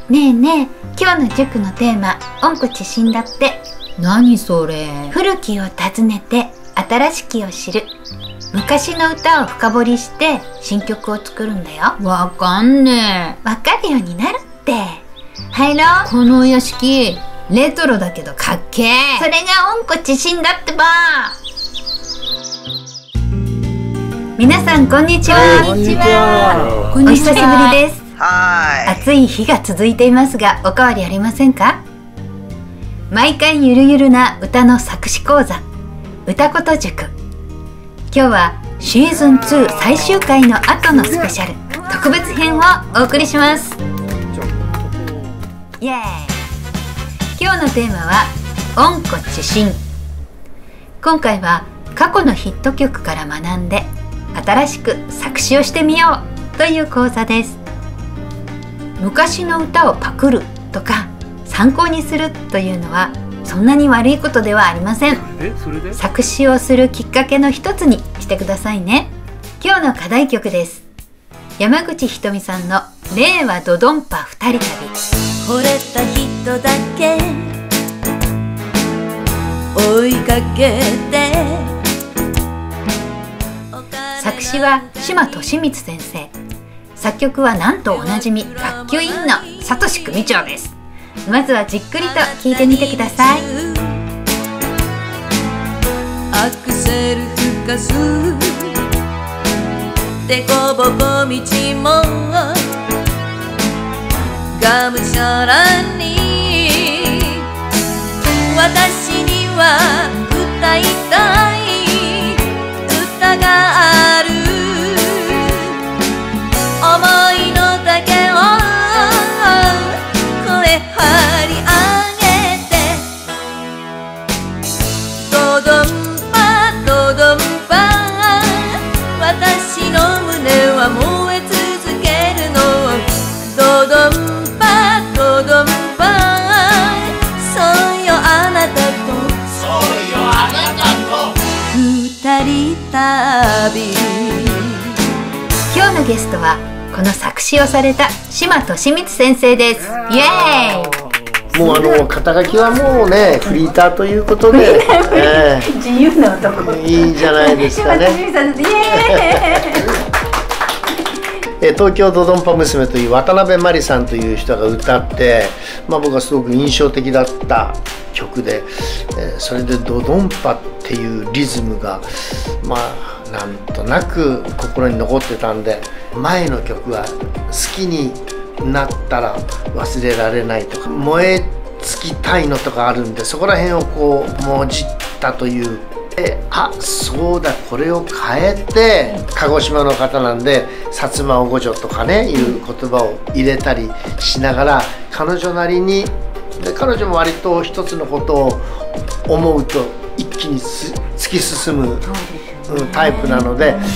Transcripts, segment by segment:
ねえねえ、今日の塾のテーマ、温故知新だって。 何それ。 古きを訪ねて新しきを知る。昔の歌を深掘りして新曲を作るんだよ。 わかんねわかるようになるって。入ろう。 このお屋敷レトロだけどかっけえ。 それが温故知新だってば。皆さんこんにちは。 こんにちは。 お久しぶりです。 はい。 暑い日が続いていますが、おかわりありませんか？毎回ゆるゆるな歌の作詞講座、歌こと塾。今日はシーズン2最終回の後のスペシャル特別編をお送りします。イエーイ。今日のテーマは温故知新。今回は過去のヒット曲から学んで新しく作詞をしてみようという講座です。昔の歌をパクるとか参考にするというのはそんなに悪いことではありません。作詞をするきっかけの一つにしてくださいね。今日の課題曲です。山口ひとみさんの令和ドドンパ二人旅。 惚れた人だけ追いかけて。 作詞は島利光先生、作曲はなんとおなじみ学級委員の佐藤組長です。まずはじっくりと聴いてみてください。 アクセル吹かすでこぼこ道もがむしゃらに。私には歌いたい歌がある。思いの丈を声張り上げて。ドドンパドドンパ、私の胸は燃え続けるの。ドドンパドドンパ、そうよあなたと、そうよあなたと二人旅。 今日のゲストはこの作詞をされた島利光先生です。イエーイ。 もう肩書きはもうねフリーターということで、 自由な男。 いいんじゃないですかね。 島利光さんです。イエーイ。 東京ドドンパ娘という渡辺真理さんという人が歌って、僕はすごく印象的だった曲で、それでドドンパっていうリズムがなんとなく心に残ってたんで、前の曲は好きになったら忘れられないとか燃え尽きたいのとかあるんで、そこら辺をこうもじったという。そうだ、これを変えて、鹿児島の方なんで薩摩おごじょとかねいう言葉を入れたりしながら、彼女なりにで、彼女も割と一つのことを思うと一気に突き進むタイプなので、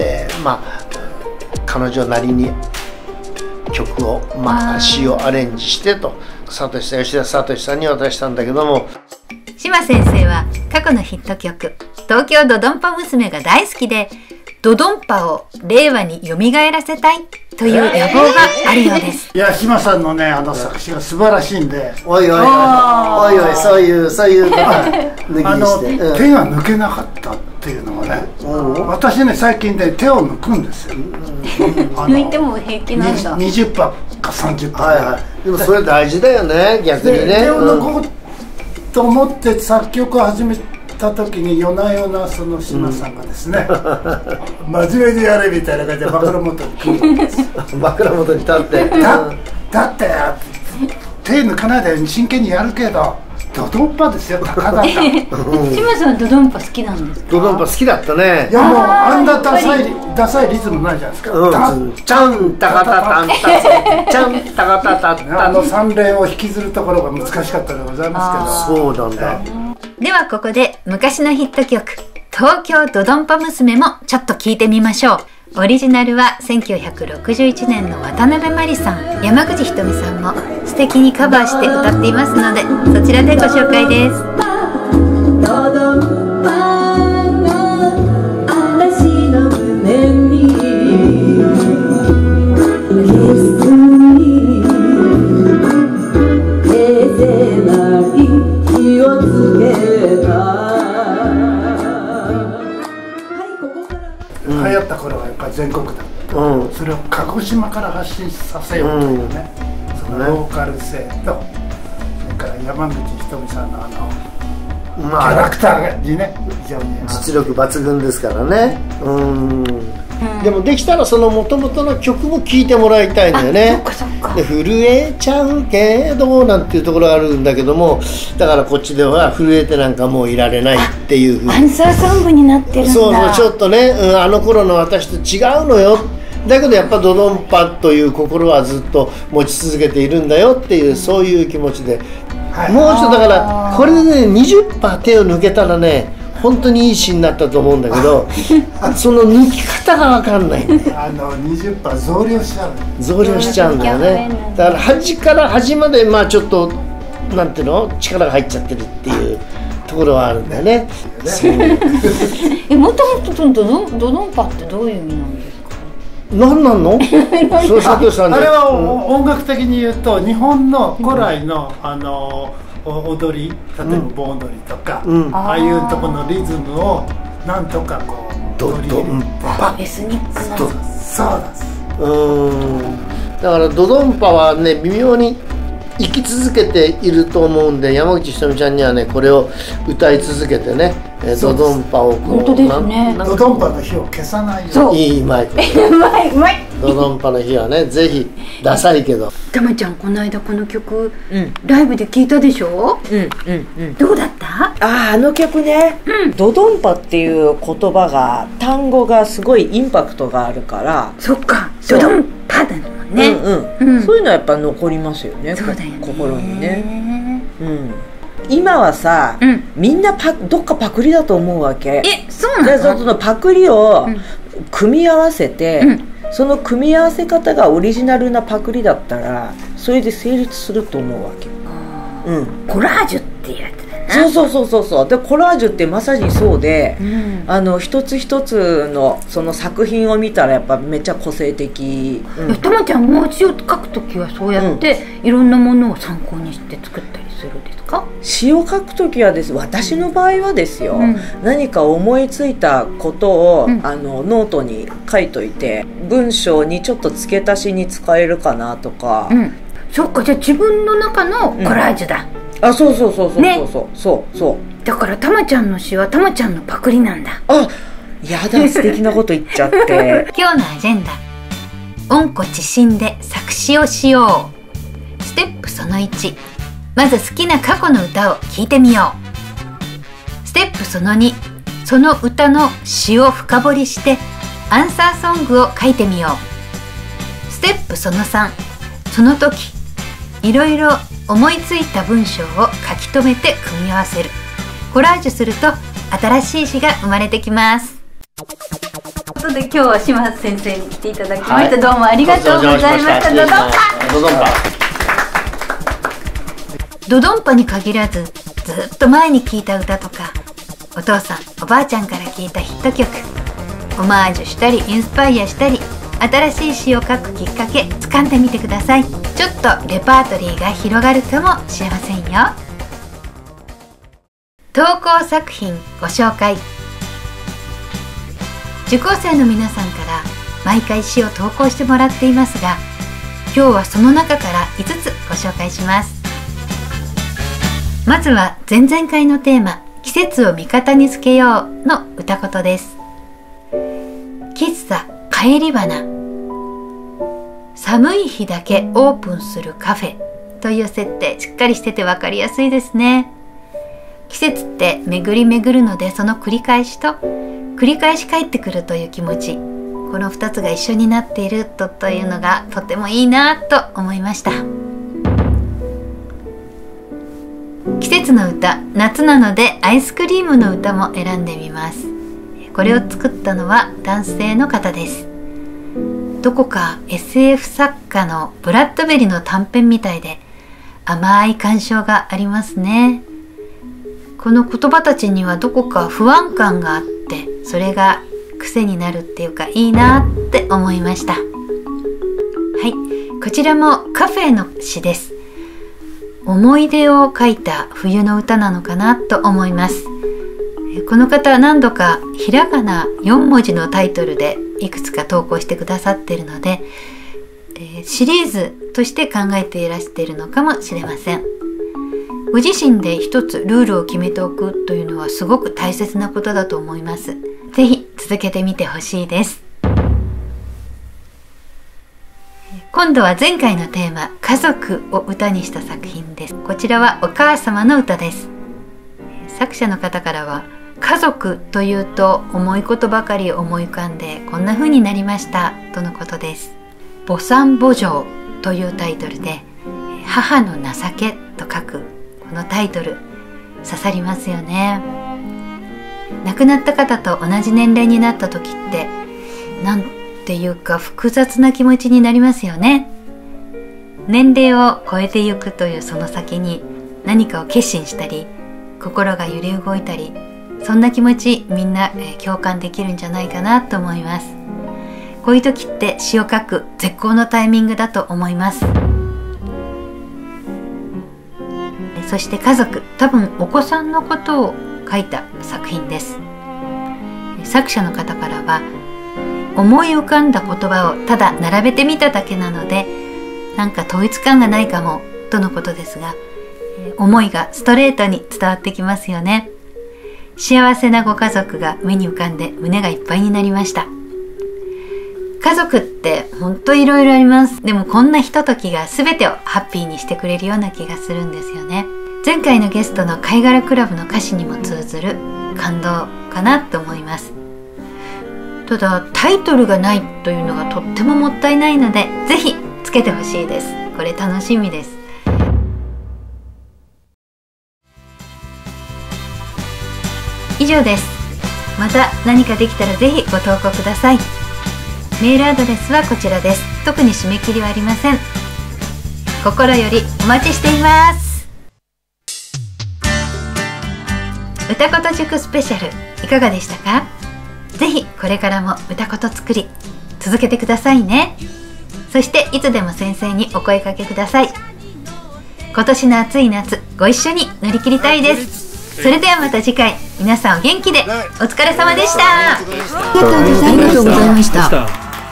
彼女なりに曲を詩をアレンジしてと吉田聡さんに渡したんだけども、 島先生は過去のヒット曲東京ドドンパ娘が大好きで、ドドンパを令和に蘇らせたいという野望があるようです。 いや、島さんのね作詞が素晴らしいんで、 おいおいそういうことは抜きにして、 手が抜けなかったっていうのがね、私ね最近ね手を抜くんですよ。 抜いても平気なんだ。 20%か30%。 でもそれ大事だよね、逆にね。 手を抜こうと思って作曲を始めた時に、夜な夜なその島さんがですね、真面目にやれみたいな感じで枕元に来るんです。 枕元に立ってだって手抜かないで真剣にやるけどドドンパですよ、高々。 島さんドドンパ好きなんですか？ ドドンパ好きだったね。 いや、もうあんなダサいリズムないじゃないですか。 チャンタカタタンタチャンタカタタンタ、 3連を引きずるところが難しかったでございますけど。 そうなんだ。 ではここで昔のヒット曲東京ドドンパ娘もちょっと聞いてみましょう。オリジナルは1961年の渡辺真理さん、山口ひとみさんも素敵にカバーして歌っていますので、そちらでご紹介です。 ドドンパが嵐の胸に行った頃はやっぱり全国だった、それを鹿児島から発信させようというね、そのローカル性と、それから山口ひとみさんのキャラクターにね、非常に実力抜群ですからね。でもできたらその元々の曲も聴いてもらいたいんだよね。で震えちゃうけどなんていうところがあるんだけども、だからこっちでは震えてなんかもういられないっていうふうにアンサーソングになってるんだ。 そうちょっとね、あの頃の私と違うのよ、だけどやっぱドドンパという心はずっと持ち続けているんだよっていう、そういう気持ちで、もうちょっとだからこれでね 20% 手を抜けたらね本当にいい詩になったと思うんだけどその抜き方が分かんないんだよ。 20% 増量しちゃう、 増量しちゃうんだよね。だから端から端までちょっとなんていうの力が入っちゃってるっていうところはあるんだよね。 もともとドドンパってどういう意味なんですか？ 何なんの？そう佐藤さんで。 あれは音楽的に言うと日本の古来の踊り、例えば盆踊りとか、ああいうところのリズムをなんとかこうドドンパ、 エスニックな。 そうです。 だからドドンパはね微妙に生き続けていると思うんで、山口ひとみちゃんにはねこれを歌い続けてね、ドドンパをこう、 本当ですね、 ドドンパの火を消さないように。 いいマイクうまいドドンパの日はねぜひダサいけど。 たまちゃんこの間この曲、ライブで聴いたでしょ？どうだった？ あの曲ね、ドドンパっていう言葉が単語がすごいインパクトがあるから、 そっか、ドドンパだもんね。 そういうのはやっぱ残りますよね、 そうだよね、 心にね。今はさ、みんなどっかパクリだと思うわけ。 そうなの？ そのパクリを組み合わせて、その組み合わせ方がオリジナルなパクリだったらそれで成立すると思うわけ。 コラージュっていうやつだな。 そうでコラージュってまさにそうで、一つ一つのその作品を見たらやっぱめっちゃ個性的。 たまちゃん文字を書くときはそうやっていろんなものを参考にして作ったりするんですか？ 詩を書くときはです、私の場合はですよ、何か思いついたことを、ノートに書いといて文章にちょっと付け足しに使えるかなとか。 そっか、じゃあ自分の中のコラージュだ。 そうだからたまちゃんの詩はたまちゃんのパクリなんだ。 やだ、素敵なこと言っちゃって今日のアジェンダ、温故知新で作詞をしよう。ステップその1、まず好きな過去の歌を聴いてみよう。ステップその2、その歌の詩を深掘りしてアンサーソングを書いてみよう。ステップその3、その時いろいろ思いついた文章を書き留めて組み合わせる。コラージュすると新しい詩が生まれてきます。ということで今日は島津先生に来ていただきました、どうもありがとうございました。ドドンパに限らずずっと前に聴いた歌とか、お父さんおばあちゃんから聴いたヒット曲、オマージュしたりインスパイアしたり、新しい詩を書くきっかけ掴んでみてください。ちょっとレパートリーが広がるかもしれませんよ。投稿作品ご紹介。受講生の皆さんから毎回詩を投稿してもらっていますが、今日はその中から5つご紹介します。まずは前々回のテーマ、季節を味方につけようの歌言です。喫茶帰り花、寒い日だけオープンするカフェという設定、しっかりしてて分かりやすいですね。季節って巡り巡るので、その繰り返しと繰り返し帰ってくるという気持ち、この2つが一緒になっているというのがとてもいいなと思いました。季節の歌、夏なのでアイスクリームの歌も選んでみます。これを作ったのは男性の方です。どこか SF 作家のブラッドベリの短編みたいで甘い感傷がありますね。この言葉たちにはどこか不安感があって、それが癖になるっていうかいいなって思いました。はい、こちらもカフェの詩です。思い出を書いた冬の歌なのかなと思います。 この方は何度かひらがな4文字のタイトルでいくつか投稿してくださっているので、シリーズとして考えていらしているのかもしれません。ご自身で一つルールを決めておくというのはすごく大切なことだと思います。ぜひ続けてみてほしいです。今度は前回のテーマ、家族を歌にした作品です。こちらはお母様の歌です。作者の方からは、家族というと重いことばかり思い浮かんでこんな風になりましたとのことです。母産母情というタイトルで、母の情けと書くこのタイトル、刺さりますよね。亡くなった方と同じ年齢になった時ってなんていうか複雑な気持ちになりますよね。年齢を超えてゆくというその先に何かを決心したり、心が揺れ動いたり、そんな気持ちみんな共感できるんじゃないかなと思います。こういう時って詩を書く絶好のタイミングだと思います。そして家族、多分お子さんのことを書いた作品です。作者の方からは、思い浮かんだ言葉をただ並べてみただけなのでなんか統一感がないかもとのことですが、思いがストレートに伝わってきますよね。幸せなご家族が目に浮かんで胸がいっぱいになりました。家族って本当いろいろあります。でもこんなひとときが全てをハッピーにしてくれるような気がするんですよね。前回のゲストの貝殻クラブの歌詞にも通ずる感動かなと思います。ただタイトルがないというのがとってももったいないので、ぜひつけてほしいです。これ楽しみです。以上です。また何かできたらぜひご投稿ください。メールアドレスはこちらです。特に締め切りはありません。心よりお待ちしています。歌こと塾スペシャルいかがでしたか？ぜひこれからも歌こと作り続けてくださいね。そしていつでも先生にお声かけください。今年の暑い夏、ご一緒に乗り切りたいです。それではまた次回、皆さんお元気で。お疲れ様でした。 ありがとうございました。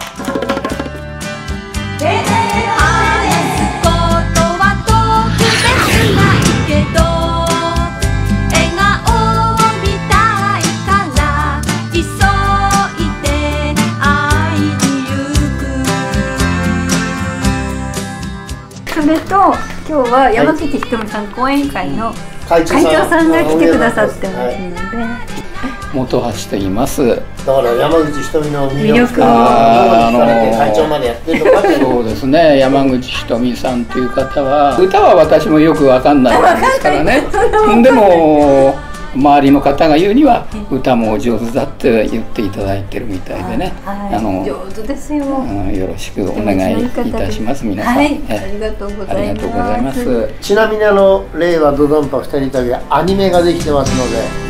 それと今日は山口ひとみさん講演会の会長さんが来てくださってますので、 本橋と言います。 だから山口ひとみの魅力を会長までやってるのかっていう。 そうですね、山口ひとみさんという方は歌は私もよくわかんないですからね。でも周りの方が言うには歌もお上手だって言っていただいてるみたいでね、 上手ですよ。 よろしくお願いいたします。皆さん、 はい、ありがとうございます。 ます。 ちなみに令和ドドンパ2人旅はアニメができてますので、